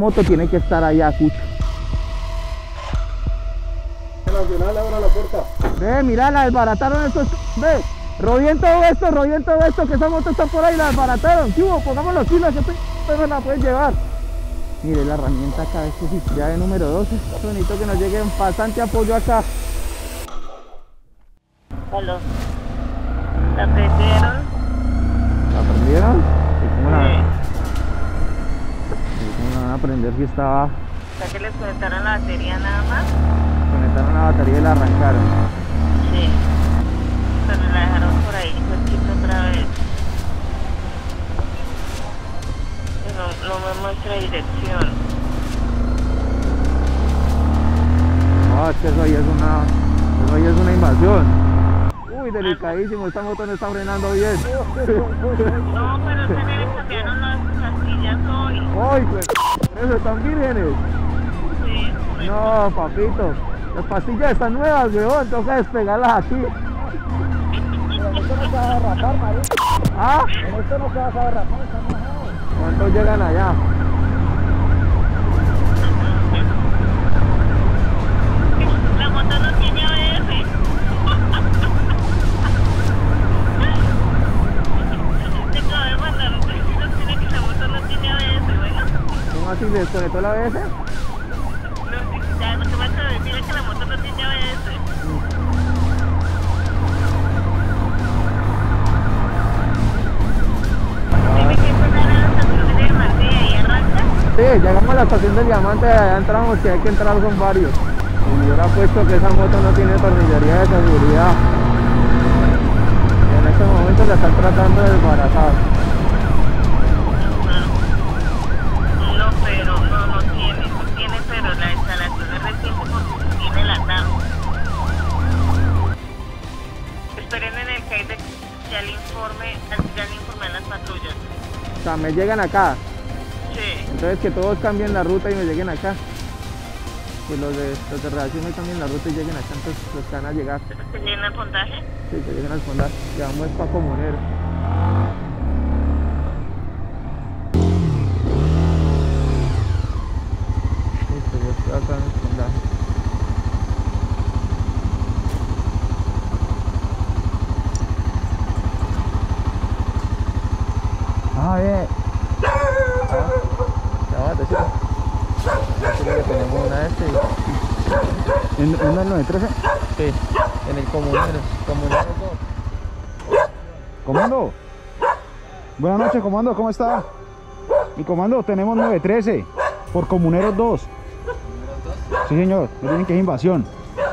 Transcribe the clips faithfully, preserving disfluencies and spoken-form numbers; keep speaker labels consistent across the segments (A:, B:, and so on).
A: moto tiene que estar allá, Cucho.
B: Nacional, abra la puerta.
A: Ve, mira, la desbarataron estos. Ve, rodeen todo esto, rodeen todo esto, que esa moto está por ahí, la desbarataron. ¿Qué hubo? Pongamos los kilos, que ustedes la pueden llevar. Mire la herramienta acá, este sí, ya de número doce. Bonito que nos llegue bastante apoyo acá.
C: Aló. ¿La prendieron?
A: ¿La prendieron? ¿Y cómo la,
C: Sí.
A: ¿y cómo la van a prender si estaba?
C: O sea que les conectaron la batería nada más.
A: Conectaron la batería y la arrancaron.
C: Sí. Pero la dejaron por ahí, cerquita otra vez. Pero no me muestra dirección.
A: No, es que eso ahí es una, eso ahí es una invasión. Uy, delicadísimo, esta moto no está frenando bien.
C: No, pero se le cambiaron las pastillas hoy.
A: ¡Ay, pues! ¿Eso están vírgenes?
C: Sí.
A: No, papito. Las pastillas están nuevas, weón. Toca despegarlas aquí.
B: Pero esto no se va a derrapar, marico.
A: ¿Ah?
B: Pero esto no se va a derrapar, está mojado.
A: ¿Cuántos llegan allá?
C: La moto no tiene A B S. Te acabo de mandar un texto que tiene que la moto no tiene A B S, bueno.
A: ¿Cómo así? ¿Le desconectó la A B S?
C: No, ya no te vas a decir que la moto no tiene A B S. Tiene que empezar a la estación de Diamante y ahí arranca.
A: Sí, llegamos a la estación del Diamante, allá entramos, que hay que entrar, son varios. Y yo hubiera puesto que esa moto no tiene tornillería de seguridad. Y en este momento la están tratando de desbaratar.
C: No, pero no, no tiene, no tiene, pero la instalación es reciente porque tiene el atado. Esperen en el C A I de ya le informe, ya le informé a las patrullas.
A: O sea, me llegan acá.
C: Sí.
A: Entonces que todos cambien la ruta y me lleguen acá. Que los de, los de redacción me cambien la ruta y lleguen acá, entonces los que van a llegar.
C: ¿Se llena el puntaje?
A: Sí, que lleguen al fondar. Llevamos para Comunero. Listo, yo estoy acá en el fondaje. Ah, bien. Ah, ya va, te sigo. Aquí le tenemos una de este. y- ¿En una del nueve trece? Sí, en el Comunero. Comunero dos.
B: Comando. Buenas noches, comando, ¿cómo está? Mi comando, tenemos nueve trece por Comuneros dos. Sí, señor, me dicen que es invasión.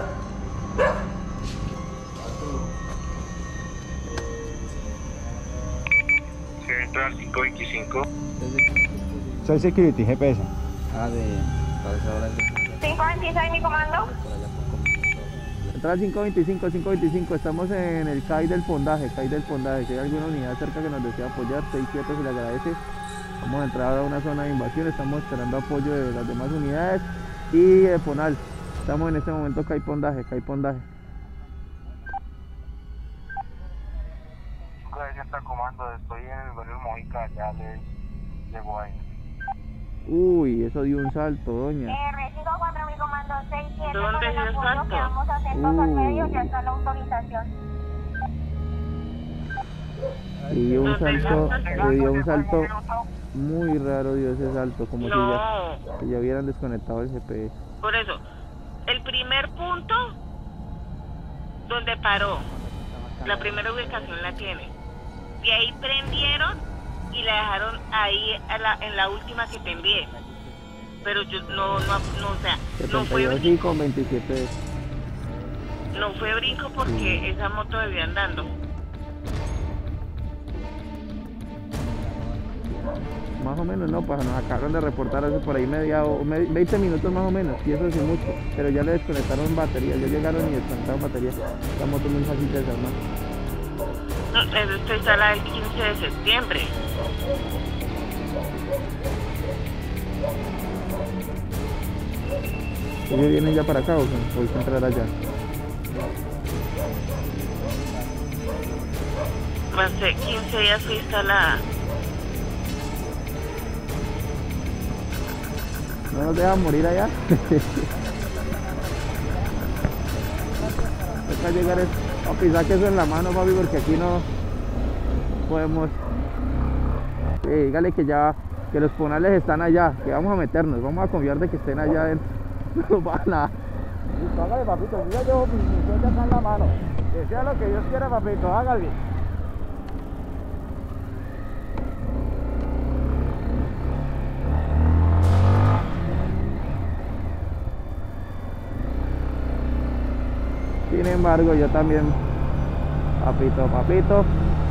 D: Central cinco veinticinco.
B: Soy Security, G P S.
A: Ah, de...
C: cinco veintiséis, mi comando.
A: Central cinco veinticinco, cinco veinticinco, estamos en el C A I del Fondaje, C A I del Fondaje. Si hay alguna unidad cerca que nos desea apoyar, seis siete se le agradece. Vamos a entrar a una zona de invasión, estamos esperando apoyo de las demás unidades y de Fonal. Estamos en este momento C A I Fondaje, C A I Fondaje.
D: sesenta comando, estoy en el barrio Mojica, ya les llegó ahí.
A: Uy, eso dio un salto, doña.
C: R cincuenta y cuatro, mi comando, seis siete. ¿Dónde con el dio el apoyo salto? que vamos a hacer dos al
A: Uh.
C: medio, ya está la autorización.
A: Le dio un
C: ¿Dónde dio
A: salto,
C: el salto?
A: le dio un salto muy raro, dio ese salto, como si ya,
C: No,
A: si ya hubieran desconectado el G P S.
C: por eso, el primer punto donde paró, la primera ubicación la tiene. De ahí prendieron y la dejaron ahí a la, en la última que te envié. Pero yo no, no, no, o sea, no fue
A: setenta y dos y
C: brinco,
A: con veintisiete.
C: no fue brinco porque esa moto debió andando.
A: Más o menos, no, pues nos acabaron de reportar hace por ahí media o me- veinte minutos más o menos, y eso sí mucho, pero ya le desconectaron baterías, ya llegaron y desconectaron baterías. La moto es muy fácil de desarmar.
C: No, esto está la del quince de septiembre.
A: ¿Ellos vienen ya para acá o qué? ¿O hay que entrar allá?
C: Hace quince días fui instalada.
A: No nos dejan morir allá. Toca llegar a pisar que eso en la mano, papi, porque aquí no podemos. Sí, dígale que ya, que los ponales están allá, que vamos a meternos, vamos a confiar de que estén allá adentro. No va nada.
B: Listo, hágale, papito, yo ya llevo mi, mi sueldo acá en la mano. Que sea lo que Dios quiera, papito, hágale.
A: Sin embargo, yo también, papito, papito.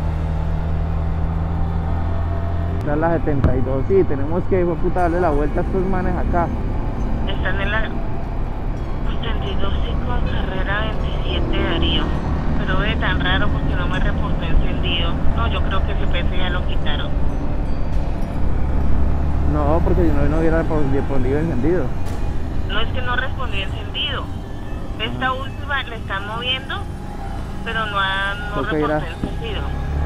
A: Esta es la setenta y dos, sí, tenemos que, hijo de puta, darle la vuelta a estos manes acá.
C: Están en la setenta y dos y con carrera veintisiete, Darío. Pero ve tan raro porque no me reportó encendido. No, yo creo que ese G P S ya lo quitaron.
A: No, porque si no, no hubiera respondido encendido.
C: No, es que no respondió encendido. Esta última le están moviendo, pero no, ha, no
A: Toca
C: reportó
A: ir a-
C: encendido.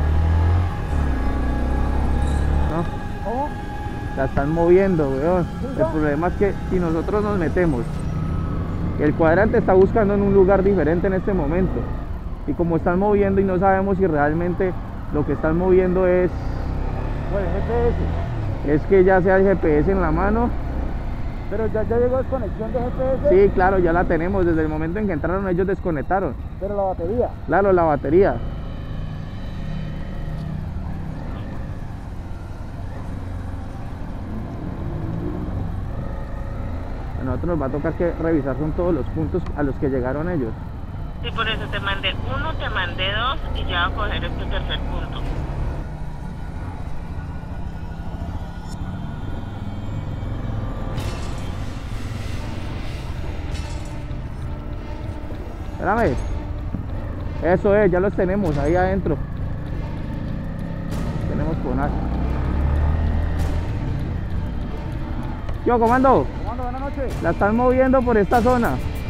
A: ¿No?
B: ¿Cómo?
A: La están moviendo, weón. El problema es que si nosotros nos metemos, el cuadrante está buscando en un lugar diferente en este momento. Y como están moviendo y no sabemos si realmente lo que están moviendo es,
B: Pues G P S.
A: es que ya sea el G P S en la mano.
B: Pero ya, ya llegó desconexión de G P S.
A: Sí, claro, ya la tenemos. Desde el momento en que entraron ellos desconectaron.
B: Pero la batería.
A: Claro, la batería. A nosotros nos va a tocar que revisar son todos los puntos a los que llegaron ellos.
C: Sí, por eso te mandé uno, te mandé dos y ya voy a coger este tercer punto.
A: Espérame. Eso es, ya los tenemos ahí adentro. Tenemos conar. Yo, comando,
B: Comando, buenas noches.
A: la están moviendo por esta zona.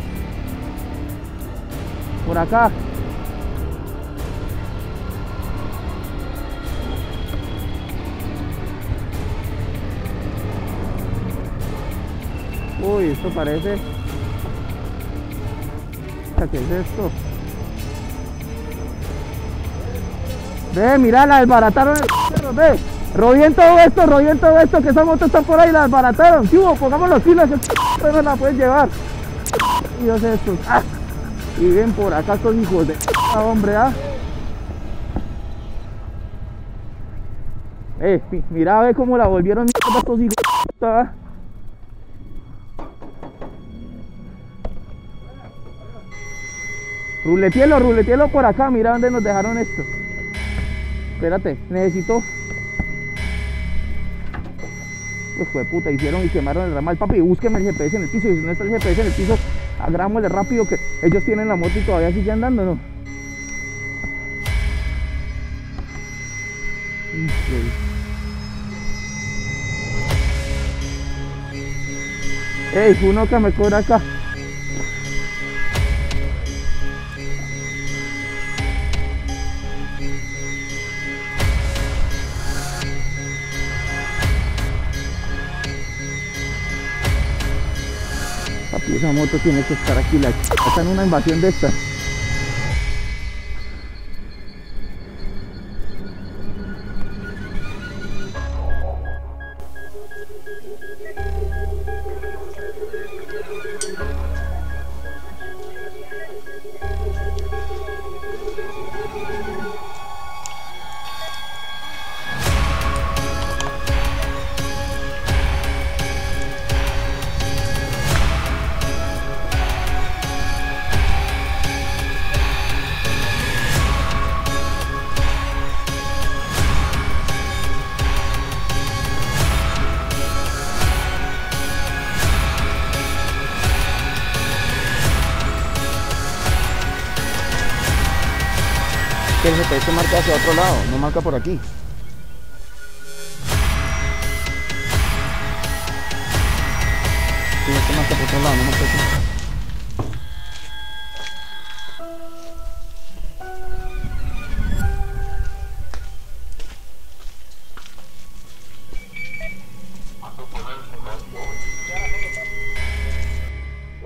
A: Por acá. Uy, esto parece. ¿Qué es esto? Ve, mira, la desbarataron. el- Ve, rodeen todo esto, rodeen todo esto, que esa moto está por ahí, la desbarataron. ¿Qué hubo? Pongamos los pilas, que no la pueden llevar. Dios, estos. ¡Ah! Y ven por acá estos hijos de ah, hombre, ¿ah? Eh, mi- mira, ve cómo la volvieron mierda estos hijos de ¿ah? Ruletielo, ruletielo por acá, mira dónde nos dejaron esto. Espérate, necesito. Pues fue puta, hicieron y quemaron el ramal, papi, búsqueme el G P S en el piso. Y si no está el G P S en el piso, agarrámosle rápido que ellos tienen la moto y todavía sigue andando, ¿no? Híjole. Ey, uno que me cobra acá. Papi, esa moto tiene que estar aquí, la ch... está en una invasión de estas. Que el G P S marca hacia otro lado, no marca por aquí. Sí, este marca por otro lado, no marca aquí.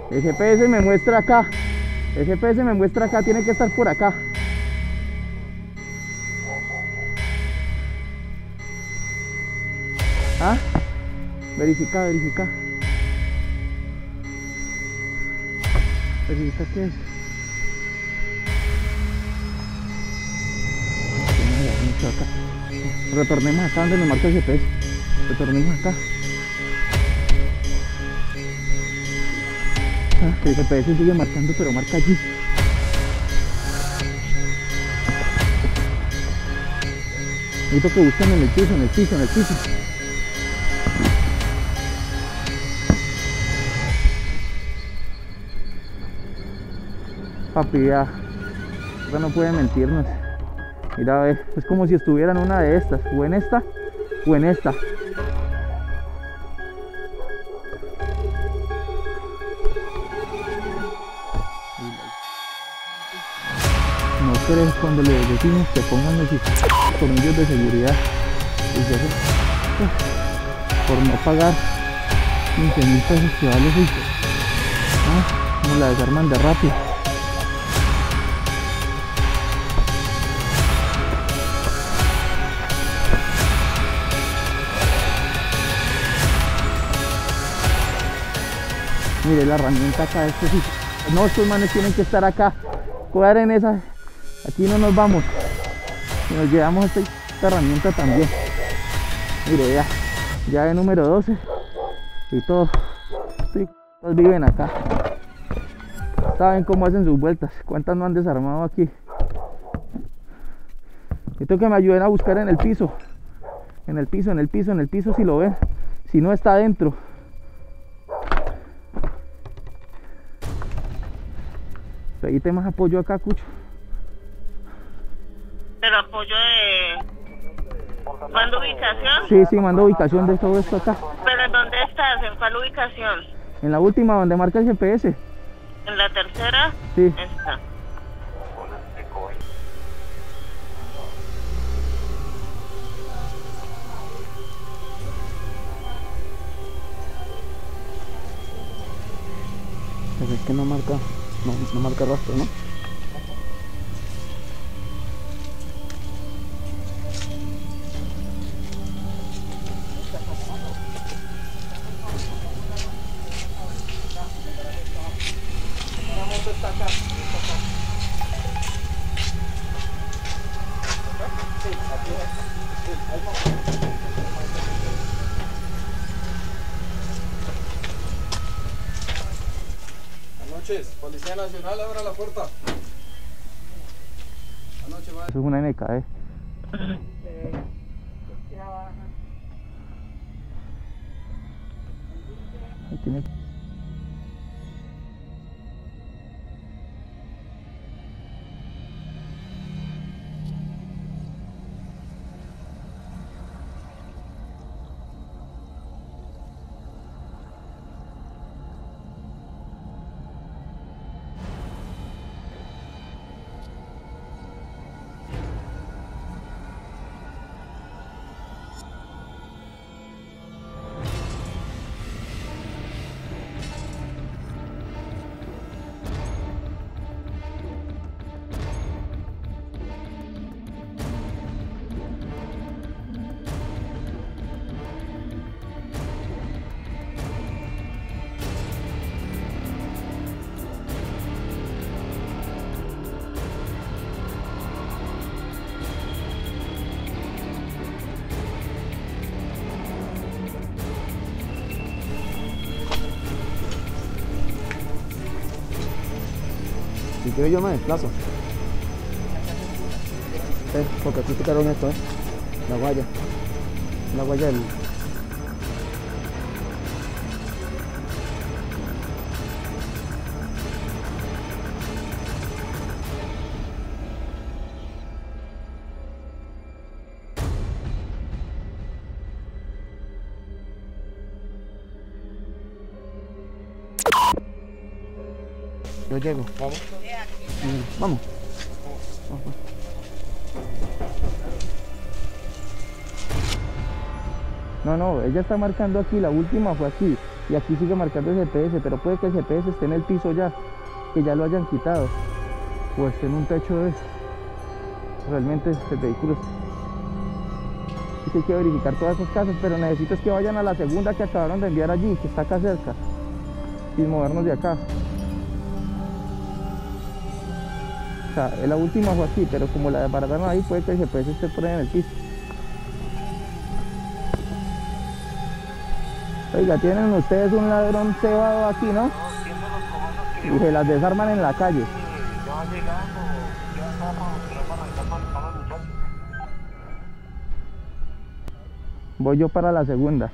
A: El G P S me muestra acá. El G P S me muestra acá, tiene que estar por acá. ¿Ah? Verifica, verifica. Verifica qué es. Acá. Retornemos acá donde nos marca el G P S. Retornemos acá. Ah, el G P S sigue marcando, pero marca allí. Necesito que busquen en el piso, en el piso, en el piso. Papi, ya. Esta no puede mentirnos. Mira, a ver, es como si estuviera en una de estas, o en esta, o en esta. No crees cuando les decimos que pongan los tornillos de seguridad y se hace, por no pagar quince mil pesos que vale el ¿ah? Como la desarman de rápido. Mire la herramienta acá, esto sí. No, estos manes tienen que estar acá. Cuadren esa. Aquí no nos vamos. Y nos llevamos esta, esta herramienta también. Mire, ya. Ya de número doce. Y todo. Sí, todos viven acá. Saben cómo hacen sus vueltas. ¿Cuántas no han desarmado aquí? Necesito que me ayuden a buscar en el piso. En el piso, en el piso, en el piso si lo ven. Si no está adentro. Pedite más apoyo acá, Cucho.
C: Pero apoyo de... ¿Mando ubicación?
A: Sí, sí, mando ubicación de todo esto acá.
C: ¿Pero en dónde estás? ¿En cuál ubicación?
A: En la última, donde marca el G P S.
C: ¿En la tercera?
A: Sí.
C: Está.
A: Pero es que no marca, no, no marca rastro, ¿no?
E: Policía Nacional, abra la puerta. Anoche, madre.
A: Eso es una N K, eh. Ahí tiene.
B: Si quiero yo me desplazo. Eh, porque aquí quitaron esto, eh. La guaya. La guaya del... Yo llego. Vamos. Mm, vamos. Vamos.
A: No, no, ella está marcando aquí, la última fue aquí. y aquí sigue marcando el G P S, pero puede que el G P S esté en el piso ya, que ya lo hayan quitado, o esté en un techo de esto. Realmente el vehículo es... Así que hay que verificar todas esas casas, pero necesito es que vayan a la segunda que acabaron de enviar allí, que está acá cerca, sin movernos de acá. O sea, la última fue aquí, pero como la desbarataron ahí, puede que el G P S esté por ahí en el piso. Oiga, tienen ustedes un ladrón cebado aquí, ¿no? Y se las desarman en la calle. Voy yo para la segunda.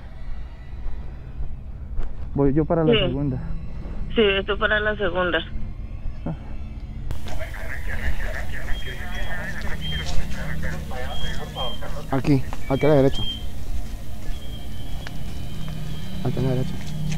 A: Voy yo para la
C: Sí.
A: segunda.
C: Sí, esto para la segunda.
F: Aquí, aquí a la derecha. Aquí a la derecha.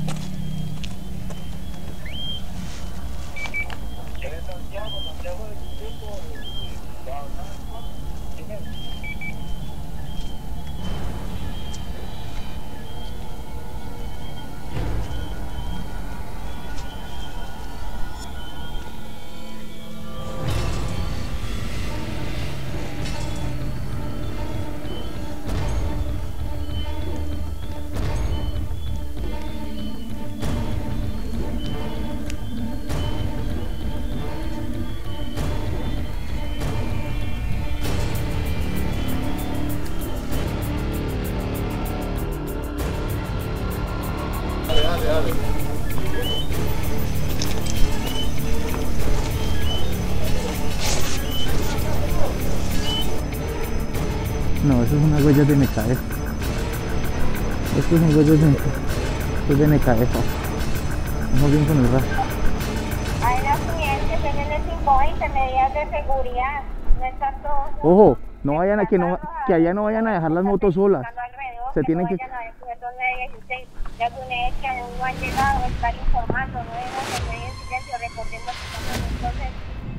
A: No, eso es una huella de N K F. Esto es un huella de N K F. Esto es de N K F. Vamos bien con el rastro.
G: Hay los clientes tienen el cinco veinte, medidas de seguridad. No están todos.
A: Ojo, no vayan a que no, que allá no vayan a dejar las motos solas. Se tienen que...
G: Ya que una vez que aún no han llegado, estar informando, no debemos tener en silencio, recordemos que estamos entonces.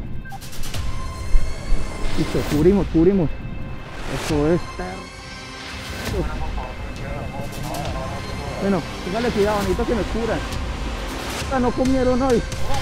A: Listo, cubrimos, cubrimos. Eso es. Bueno, póngale cuidado, necesito que me cubran. Ah, no comieron hoy.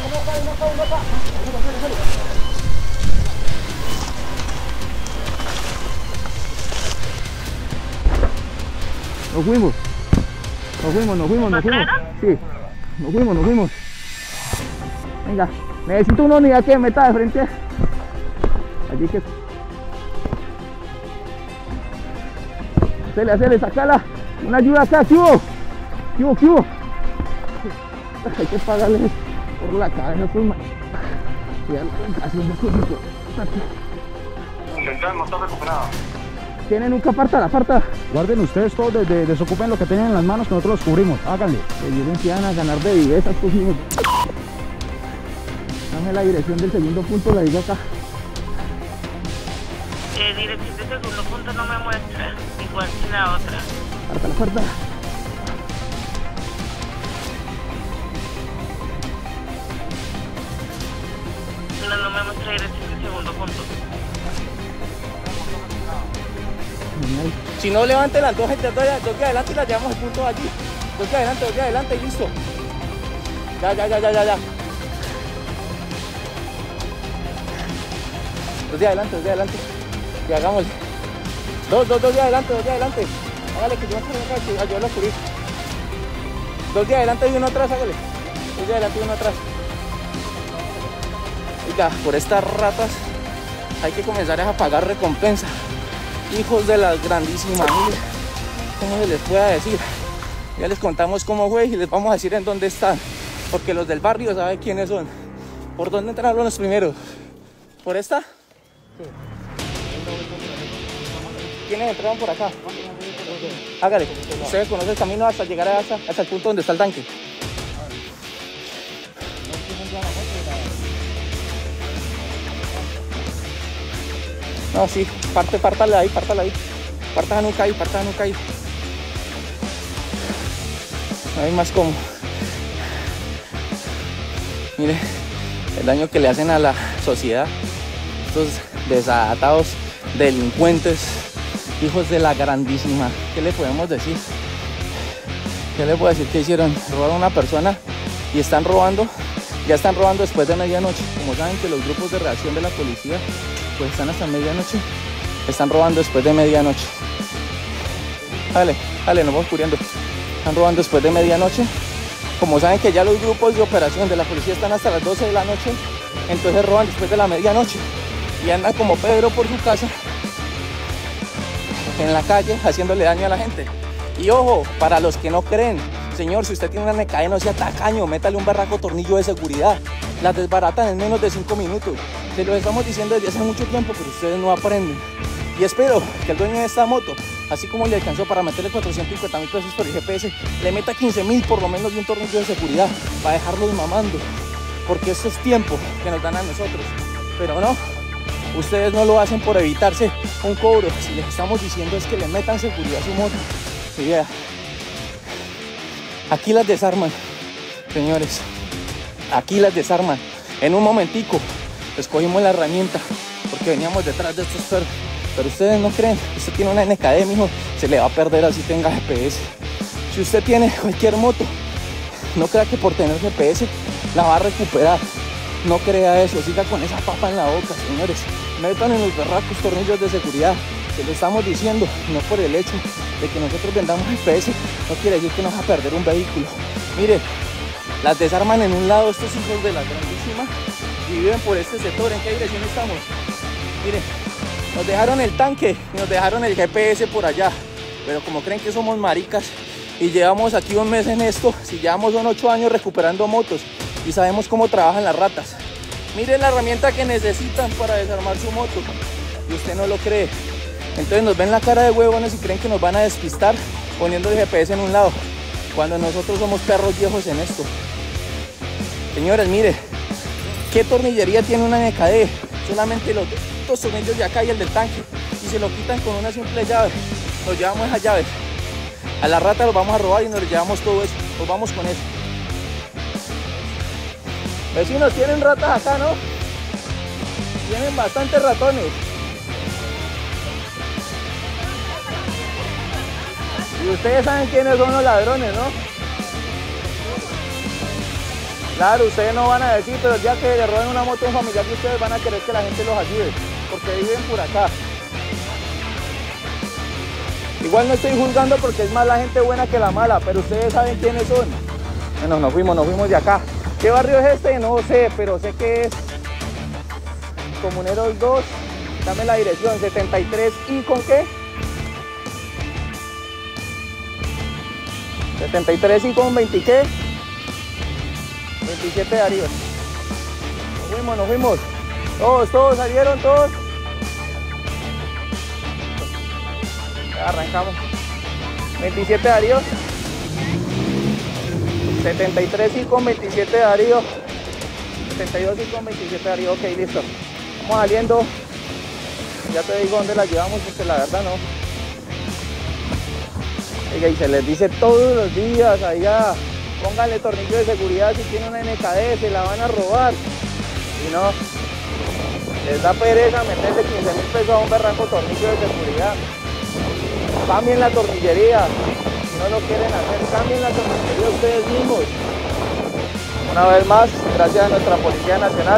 A: Nos fuimos. Nos fuimos, nos fuimos, nos fuimos. Sí, nos fuimos, nos fuimos. Venga, necesito una unidad que me meta de frente. Allí que... Hacele, hacele, sacala. Una ayuda acá, ¿qué hubo? ¿Qué hubo, qué hubo? Hay que pagarle por la cabeza, pues, man. Cuidado, haciendo cosas.
D: Central no está recuperado.
A: Tienen un aparta, aparta.
B: Guarden ustedes todos, de, de- desocupen lo que tienen en las manos, que nosotros los cubrimos. Háganle.
A: Ellos empiezan a ganar de vivezas, pues, hijos. Dame la dirección del segundo punto, la digo acá.
C: Eh, dirección de segundo punto no me muestra, igual que la otra.
A: Aparta, la aparta.
C: No, no me muestra dirección de segundo punto.
A: Genial.
H: Si no, levante las dos gente, dos dos de adelante y las llevamos al punto allí. Dos de adelante, dos de adelante y listo. Ya, ya, ya, ya, ya, ya. Dos de adelante, dos de adelante. Y hagámosle. Dos, dos, dos de adelante, dos de adelante. Hágale que yo me voy a ayudarlo a cubrir. Dos de adelante y uno atrás, hágale. Dos de adelante y uno atrás. Oiga, por estas ratas hay que comenzar a pagar recompensa. Hijos de la grandísima mil, ¿cómo se les pueda decir? Ya les contamos cómo fue y les vamos a decir en dónde están, porque los del barrio saben quiénes son. ¿Por dónde entraron los primeros? ¿Por esta? Sí. ¿Quiénes entraron por acá? Hágale, usted conoce el camino hasta llegar hasta, hasta el punto donde está el tanque. No, sí, parte, pártale ahí, pártale ahí. Parta nunca ahí, parta nunca ahí. No hay más como. Mire, el daño que le hacen a la sociedad. Estos desatados delincuentes, hijos de la grandísima. ¿Qué le podemos decir? ¿Qué les puedo decir que hicieron? Robaron a una persona y están robando, ya están robando después de medianoche. Como saben que los grupos de reacción de la policía pues están hasta medianoche, están robando después de medianoche. Dale, dale, nos vamos cubriendo. Están robando después de medianoche. Como saben que ya los grupos de operación de la policía están hasta las doce de la noche, entonces roban después de la medianoche y andan como Pedro por su casa en la calle haciéndole daño a la gente. Y ojo, para los que no creen, señor, si usted tiene una N K D no sea tacaño, métale un berraco tornillo de seguridad. Las desbaratan en menos de cinco minutos. Se lo estamos diciendo desde hace mucho tiempo, pero ustedes no aprenden. Y espero que el dueño de esta moto, así como le alcanzó para meterle cuatrocientos cincuenta mil pesos por el G P S, le meta quince mil por lo menos de un tornillo de seguridad para dejarlos mamando. Porque eso es tiempo que nos dan a nosotros. Pero no, ustedes no lo hacen por evitarse un cobro. Si les estamos diciendo es que le metan seguridad a su moto. Y vea, aquí las desarman, señores. Aquí las desarman. En un momentico les cogimos la herramienta porque veníamos detrás de estos perros. Pero ustedes no creen, usted tiene una N K D, mijo, se le va a perder así tenga G P S. Si usted tiene cualquier moto, no crea que por tener G P S la va a recuperar. No crea eso, siga con esa papa en la boca, señores. Metan en los berracos tornillos de seguridad. Se lo estamos diciendo, no por el hecho de que nosotros vendamos G P S, no quiere decir que nos va a perder un vehículo. Mire, las desarman en un lado estos hijos de la grandísima y viven por este sector. ¿En qué dirección estamos? Mire, nos dejaron el tanque y nos dejaron el G P S por allá, pero como creen que somos maricas y llevamos aquí un mes en esto, si llevamos son ocho años recuperando motos y sabemos cómo trabajan las ratas. Miren la herramienta que necesitan para desarmar su moto y usted no lo cree. Entonces nos ven la cara de huevones y creen que nos van a despistar poniendo el G P S en un lado, cuando nosotros somos perros viejos en esto. Señores, mire, ¿qué tornillería tiene una N K D? Solamente los dos tornillos de acá y el del tanque, y se lo quitan con una simple llave. Nos llevamos esas llaves. A la rata los vamos a robar y nos llevamos todo eso. Nos vamos con eso. Vecinos, tienen ratas acá, ¿no? Tienen bastantes ratones. Y ustedes saben quiénes son los ladrones, ¿no? Claro, ustedes no van a decir, pero el día que le roben una moto a un familiar de ustedes van a querer que la gente los ayude, porque viven por acá. Igual no estoy juzgando porque es más la gente buena que la mala, pero ustedes saben quiénes son. Bueno, nos fuimos, nos fuimos de acá. ¿Qué barrio es este? No sé, pero sé que es Comuneros dos. Dame la dirección, setenta y tres y ¿con qué? setenta y tres y con veinte, ¿qué? veintisiete de arriba. Nos fuimos, nos fuimos. Todos, todos salieron, todos. Ya arrancamos. veintisiete de Darío. setenta y tres y con veintisiete de Darío. setenta y dos y con veintisiete de Darío. Ok, listo. Vamos saliendo. Ya te digo dónde la llevamos porque la verdad no. Oiga, y se les dice todos los días allá. Pónganle tornillo de seguridad si tiene una N K D, se la van a robar. Y no, les da pereza meterle quince mil pesos a un berraco tornillo de seguridad. Cambien la tornillería. Si no lo quieren hacer, cambien la tornillería ustedes mismos. Una vez más, gracias a nuestra Policía Nacional.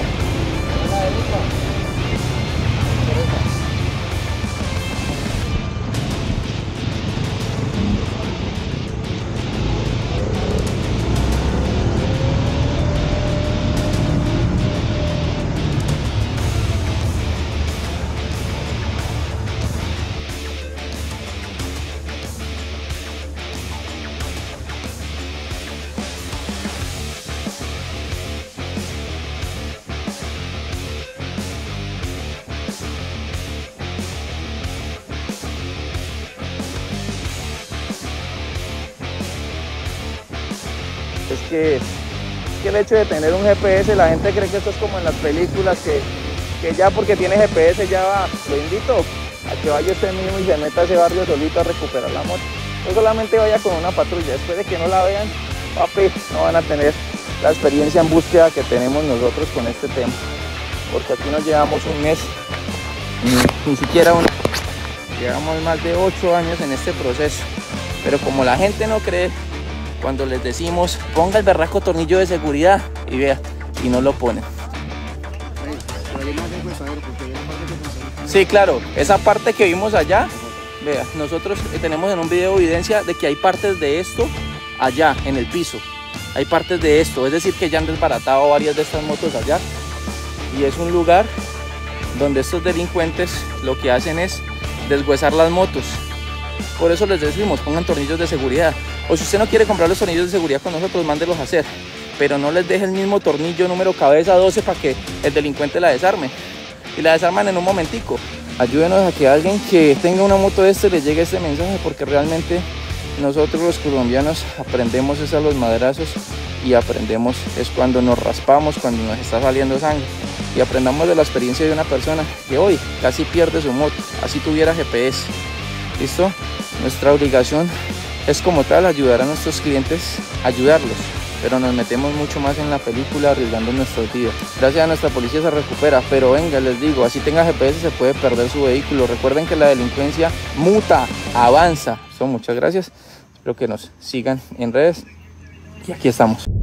H: Es que, es que el hecho de tener un G P S, la gente cree que esto es como en las películas, que, que ya porque tiene G P S ya va. Lo invito a que vaya usted mismo y se meta a ese barrio solito a recuperar la moto. No solamente vaya con una patrulla, después de que no la vean, papi, no van a tener la experiencia en búsqueda que tenemos nosotros con este tema. Porque aquí nos llevamos un mes, ni, ni siquiera un... Llevamos más de ocho años en este proceso. Pero como la gente no cree, cuando les decimos ponga el berraco tornillo de seguridad y vea, y no lo ponen. Sí, claro, esa parte que vimos allá, vea, nosotros tenemos en un video evidencia de que hay partes de esto allá en el piso. Hay partes de esto, es decir que ya han desbaratado varias de estas motos allá. Y es un lugar donde estos delincuentes lo que hacen es deshuesar las motos. Por eso les decimos, pongan tornillos de seguridad. O si usted no quiere comprar los tornillos de seguridad con nosotros, mándelos a hacer. Pero no les deje el mismo tornillo número cabeza doce para que el delincuente la desarme. Y la desarman en un momentico. Ayúdenos a que alguien que tenga una moto de este le llegue este mensaje, porque realmente nosotros los colombianos aprendemos es a los madrazos, y aprendemos es cuando nos raspamos, cuando nos está saliendo sangre. Y aprendamos de la experiencia de una persona que hoy casi pierde su moto, así tuviera G P S. ¿Listo? Nuestra obligación es como tal ayudar a nuestros clientes, ayudarlos. Pero nos metemos mucho más en la película arriesgando nuestros días. Gracias a nuestra policía se recupera, pero venga, les digo, así tenga G P S se puede perder su vehículo. Recuerden que la delincuencia muta, avanza. So, muchas gracias, espero que nos sigan en redes y aquí estamos.